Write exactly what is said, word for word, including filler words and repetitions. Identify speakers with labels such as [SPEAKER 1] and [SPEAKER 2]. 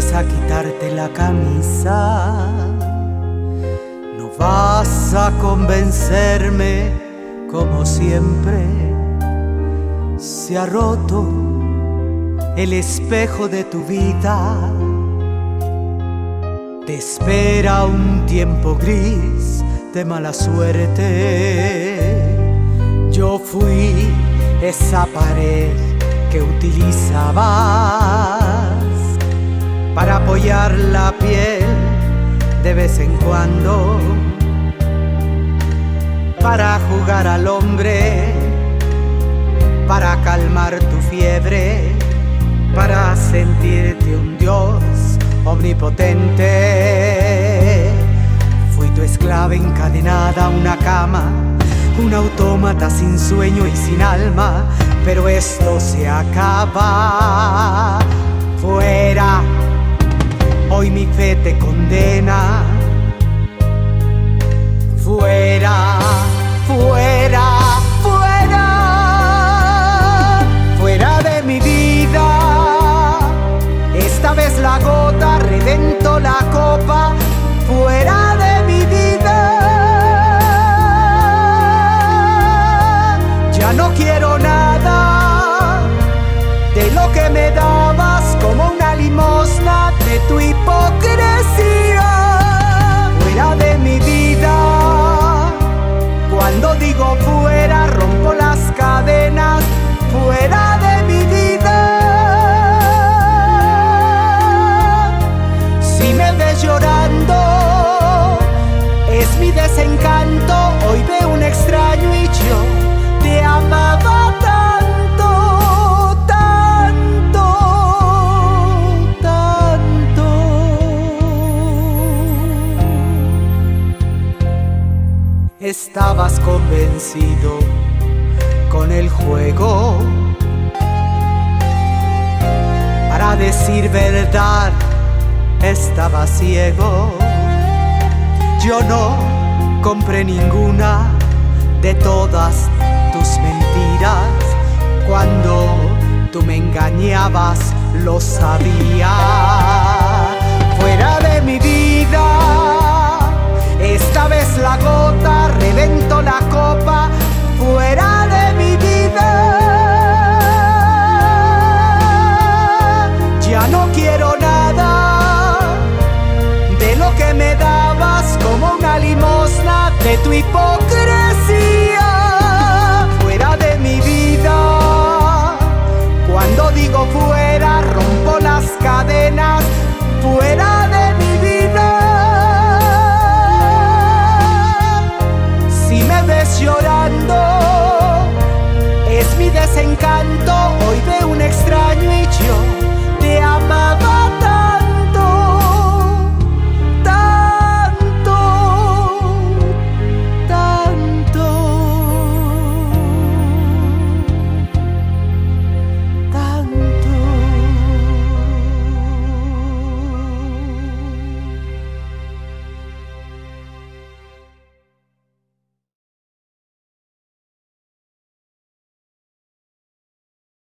[SPEAKER 1] fuerza quitarte la camisa. No vas a convencerme como siempre. Se ha roto el espejo de tu vida. Te espera un tiempo gris de mala suerte. Yo fui esa pared que utilizabas para apoyar la piel de vez en cuando, para jugar al hombre, para calmar tu fiebre, para sentirte un dios omnipotente. Fui tu esclava encadenada a una cama, un autómata sin sueño y sin alma, pero esto se acaba. Fuera, hoy mi fe te condena. Fuera, fuera, fuera, fuera de mi vida. Esta vez la gota reventó la copa. Fuera de mi vida. Ya no quiero nada de lo que me dabas como una limosna de tu hipocresía. Fuera de mi vida. Cuando digo fuera, rompo las cadenas. Fuera de mi vida. Si me ves llorando, es mi desencanto. Hoy veo un extraño y yo te amaba tanto, tanto, tanto. Estabas convencido con el juego. Para decir verdad, estaba ciego. Yo no compré ninguna de todas tus mentiras. Cuando tú me engañabas, lo sabía. Fuera de mi vida. Esta vez la gota reventó la copa. Fuera de mi vida. Ya no quiero nada de lo que me dabas como una limosna de tu hipocresía.